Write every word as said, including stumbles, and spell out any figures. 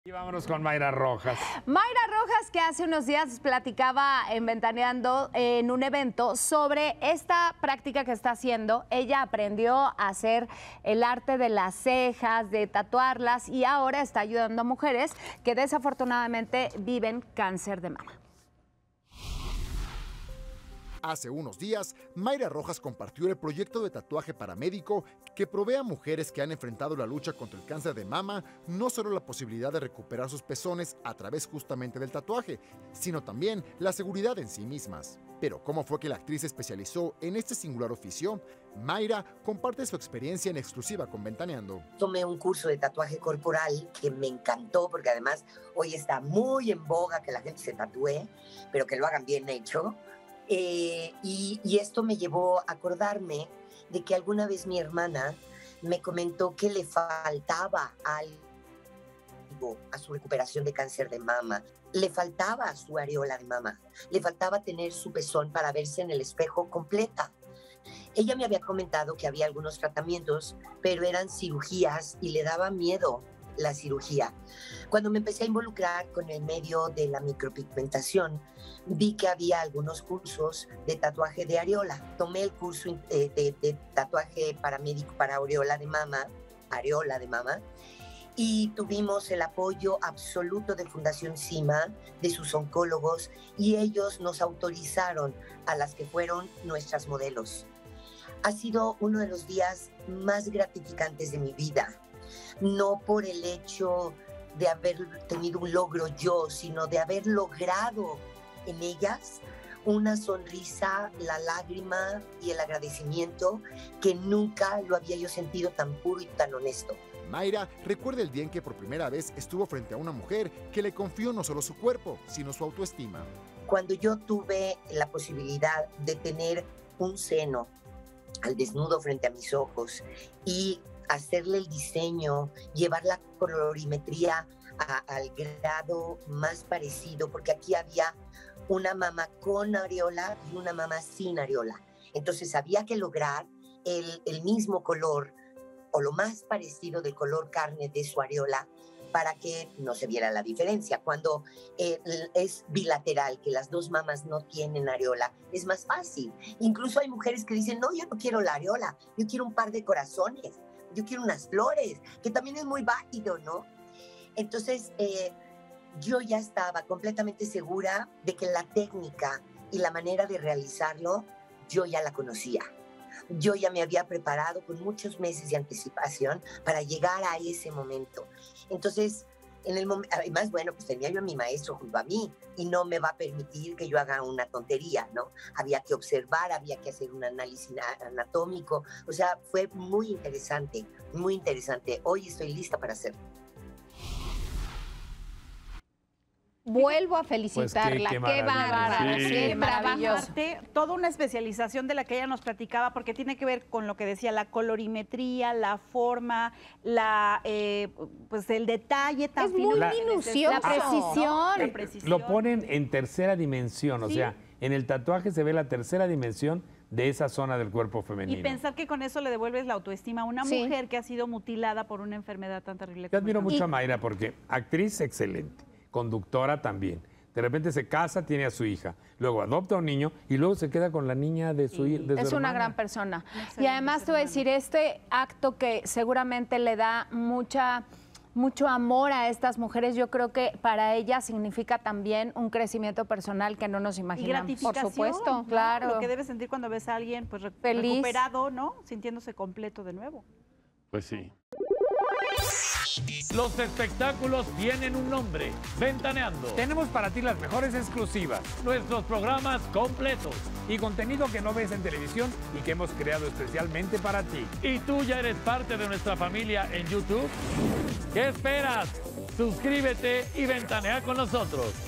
Y vámonos con Mayra Rojas. Mayra Rojas, que hace unos días platicaba en Ventaneando en un evento sobre esta práctica que está haciendo. Ella aprendió a hacer el arte de las cejas, de tatuarlas, y ahora está ayudando a mujeres que desafortunadamente viven cáncer de mama. Hace unos días, Mayra Rojas compartió el proyecto de tatuaje paramédico que provee a mujeres que han enfrentado la lucha contra el cáncer de mama no solo la posibilidad de recuperar sus pezones a través justamente del tatuaje, sino también la seguridad en sí mismas. Pero ¿cómo fue que la actriz se especializó en este singular oficio? Mayra comparte su experiencia en exclusiva con Ventaneando. Tomé un curso de tatuaje corporal que me encantó porque además hoy está muy en boga que la gente se tatúe, pero que lo hagan bien hecho. Eh, y, y esto me llevó a acordarme de que alguna vez mi hermana me comentó que le faltaba algo a su recuperación de cáncer de mama. Le faltaba su areola de mama, le faltaba tener su pezón para verse en el espejo completa. Ella me había comentado que había algunos tratamientos, pero eran cirugías y le daba miedo la cirugía. Cuando me empecé a involucrar con el medio de la micropigmentación, vi que había algunos cursos de tatuaje de areola. Tomé el curso eh, de, de tatuaje paramédico para areola de mama, areola de mama, y tuvimos el apoyo absoluto de Fundación CIMA, de sus oncólogos, y ellos nos autorizaron a las que fueron nuestras modelos. Ha sido uno de los días más gratificantes de mi vida. No por el hecho de haber tenido un logro yo, sino de haber logrado en ellas una sonrisa, la lágrima y el agradecimiento que nunca lo había yo sentido tan puro y tan honesto. Mayra recuerda el día en que por primera vez estuvo frente a una mujer que le confió no solo su cuerpo, sino su autoestima. Cuando yo tuve la posibilidad de tener un seno al desnudo frente a mis ojos y hacerle el diseño, llevar la colorimetría a, al grado más parecido, porque aquí había una mama con areola y una mama sin areola. Entonces había que lograr el, el mismo color o lo más parecido del color carne de su areola para que no se viera la diferencia. Cuando eh, es bilateral, que las dos mamas no tienen areola, es más fácil. Incluso hay mujeres que dicen, no, yo no quiero la areola, yo quiero un par de corazones. Yo quiero unas flores, que también es muy válido, ¿no? Entonces, eh, yo ya estaba completamente segura de que la técnica y la manera de realizarlo, yo ya la conocía. Yo ya me había preparado con muchos meses de anticipación para llegar a ese momento. Entonces, en el momento, además, bueno, pues tenía yo a mi maestro junto a mí y no me va a permitir que yo haga una tontería, ¿no? Había que observar, había que hacer un análisis anatómico, o sea, fue muy interesante, muy interesante. Hoy estoy lista para hacerlo. Vuelvo a felicitarla, Pues qué, qué qué bárbara, sí. qué maravilloso. Toda una especialización de la que ella nos platicaba, porque tiene que ver con lo que decía, la colorimetría, la forma, la, eh, pues el detalle tan Es fino. muy La, minucioso. La precisión. La precisión. Lo ponen en tercera dimensión, o Sí. sea, en el tatuaje se ve la tercera dimensión de esa zona del cuerpo femenino. Y pensar que con eso le devuelves la autoestima a una Sí. mujer que ha sido mutilada por una enfermedad tan terrible. Yo como admiro el mucho cáncer. a Mayra porque actriz excelente, conductora también. De repente se casa, tiene a su hija, luego adopta a un niño y luego se queda con la niña de su, Sí. de su Es una hermana. gran persona. Excelente Y además te voy a ser decir, este acto que seguramente le da mucha, mucho amor a estas mujeres, yo creo que para ellas significa también un crecimiento personal que no nos Y imaginamos. gratificación. Por supuesto, ¿no? claro. Lo que debes sentir cuando ves a alguien pues re- Feliz. recuperado, ¿no? Sintiéndose completo de nuevo. Pues sí. Los espectáculos tienen un nombre. Ventaneando. Tenemos para ti las mejores exclusivas Nuestros programas completos. y contenido que no ves en televisión y que hemos creado especialmente para ti. ¿Y tú ya eres parte de nuestra familia en YouTube? ¿Qué esperas? Suscríbete y ventanea con nosotros.